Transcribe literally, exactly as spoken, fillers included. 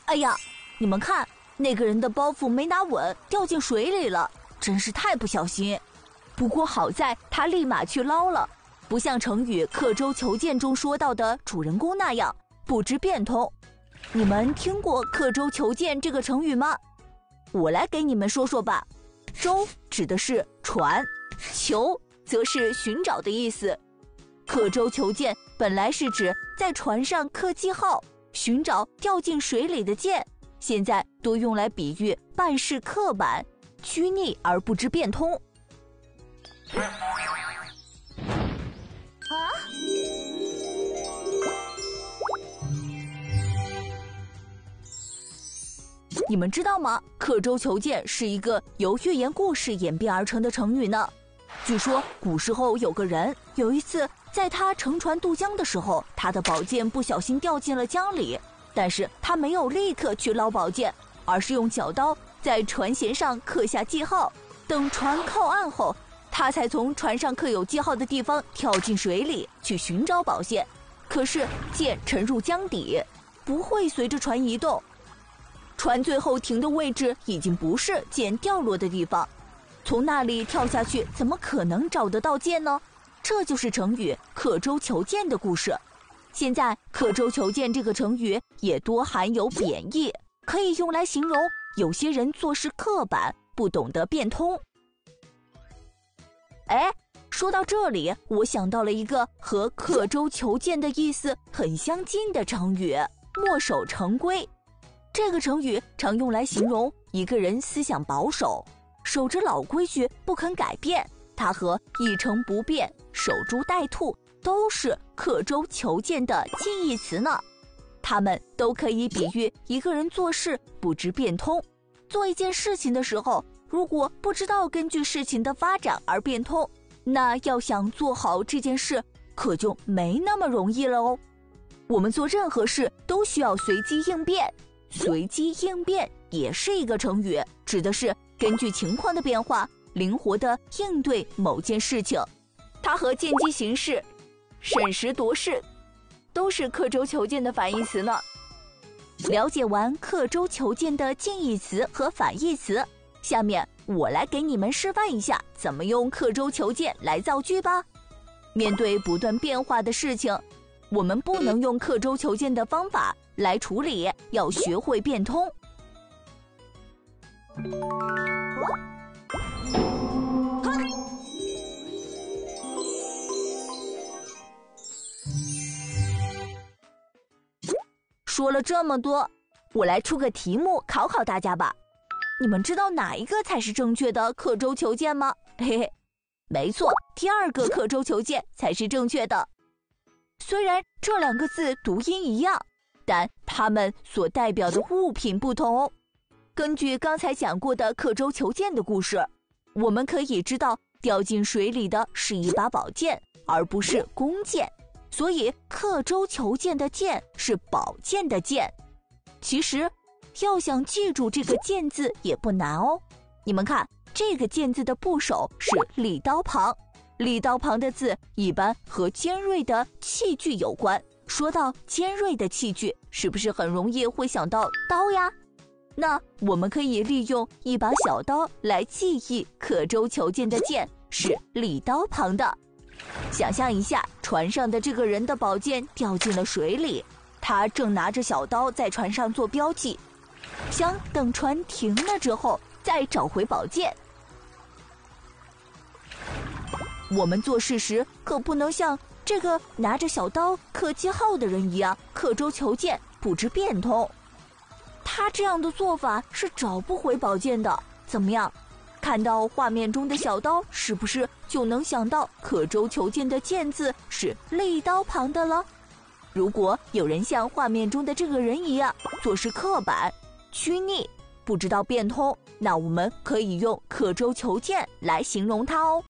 哎呀，你们看，那个人的包袱没拿稳，掉进水里了，真是太不小心。不过好在他立马去捞了，不像成语刻舟求剑中说到的主人公那样不知变通。你们听过刻舟求剑这个成语吗？我来给你们说说吧。舟指的是船，求则是寻找的意思。刻舟求剑本来是指在船上刻记号，寻找掉进水里的剑，现在多用来比喻办事刻板、拘泥而不知变通。啊！你们知道吗？刻舟求剑是一个由寓言故事演变而成的成语呢。据说古时候有个人，有一次在他乘船渡江的时候，他的宝剑不小心掉进了江里，但是他没有立刻去捞宝剑，而是用小刀在船舷上刻下记号，等船靠岸后，他才从船上刻有记号的地方跳进水里去寻找宝剑。可是剑沉入江底，不会随着船移动，船最后停的位置已经不是剑掉落的地方，从那里跳下去怎么可能找得到剑呢？这就是成语刻舟求剑的故事。现在刻舟求剑这个成语也多含有贬义，可以用来形容有些人做事刻板，不懂得变通。哎，说到这里，我想到了一个和刻舟求剑的意思很相近的成语墨守成规。这个成语常用来形容一个人思想保守，守着老规矩不肯改变，它和一成不变、守株待兔都是刻舟求剑的近义词呢。它们都可以比喻一个人做事不知变通。做一件事情的时候，如果不知道根据事情的发展而变通，那要想做好这件事可就没那么容易了哦。我们做任何事都需要随机应变，随机应变也是一个成语，指的是根据情况的变化，灵活地应对某件事情。它和见机行事、审时度势都是刻舟求剑的反义词呢。了解完刻舟求剑的近义词和反义词，下面我来给你们示范一下怎么用刻舟求剑来造句吧。面对不断变化的事情，我们不能用刻舟求剑的方法来处理，要学会变通。说了这么多，我来出个题目考考大家吧。你们知道哪一个才是正确的刻舟求剑吗？嘿嘿，没错，第二个刻舟求剑才是正确的。虽然这两个字读音一样，但它们所代表的物品不同哦。根据刚才讲过的刻舟求剑的故事，我们可以知道掉进水里的是一把宝剑，而不是弓箭，所以刻舟求剑的剑是宝剑的剑。其实要想记住这个剑字也不难哦。你们看，这个剑字的部首是立刀旁，立刀旁的字一般和尖锐的器具有关。说到尖锐的器具，是不是很容易会想到刀呀？那我们可以利用一把小刀来记忆刻舟求剑的剑是立刀旁的。想象一下，船上的这个人的宝剑掉进了水里，他正拿着小刀在船上做标记，想等船停了之后再找回宝剑。我们做事时可不能像这个拿着小刀刻记号的人一样刻舟求剑，不知变通。他这样的做法是找不回宝剑的。怎么样？看到画面中的小刀，是不是就能想到刻舟求剑的剑字是立刀旁的了？如果有人像画面中的这个人一样做事刻板、拘泥，不知道变通，那我们可以用刻舟求剑来形容他哦。